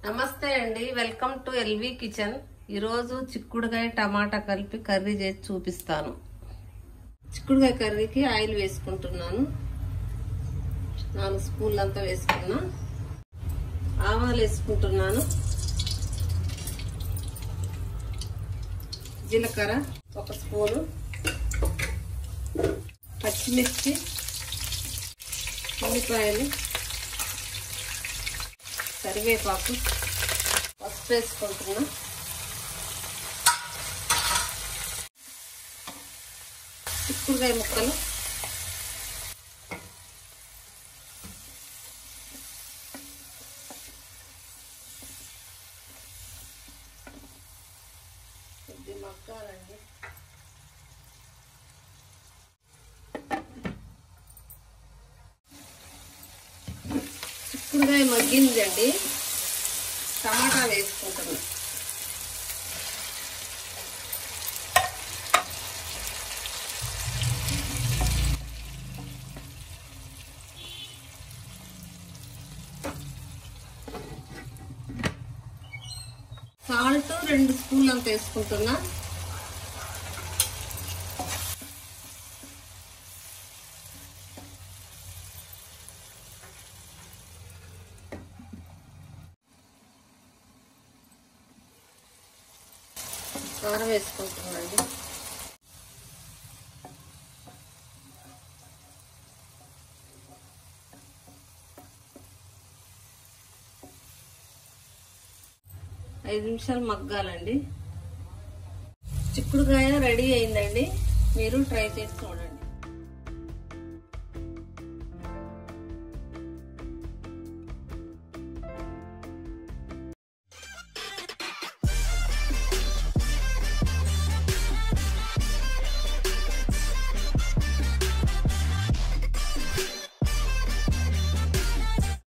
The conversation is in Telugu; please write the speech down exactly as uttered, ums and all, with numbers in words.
నమస్తే అండి, వెల్కమ్ టు ఎల్వి కిచెన్. ఈరోజు చిక్కుడుకాయ టమాటా కలిపి కర్రీ చేసి చూపిస్తాను. చిక్కుడుకాయ కర్రీకి ఆయిల్ వేసుకుంటున్నాను. నాలుగు స్పూన్లు అంతా వేసుకున్నా. ఆవాలు వేసుకుంటున్నాను. జీలకర్ర ఒక స్పూను, పచ్చిమిర్చి, ఉల్లిపాయలు, కరివేపాకు, పసుపు వేసుకుంటున్నా. చిక్కుడుకాయ ముక్కలు, కొద్ది మగ్గాలండి. చిక్కుడుకాయ మగ్గిందండి, టమాటా వేసుకుంటున్నాం. సాల్ట్ రెండు స్పూన్లు అంత వేసుకుంటున్నా. కారం వేసుకుంటున్నాండి. ఐదు నిమిషాలు మగ్గాలండి. చిక్కుడుకాయ రెడీ అయిందండి. మీరు ట్రై చేసి చూడండి.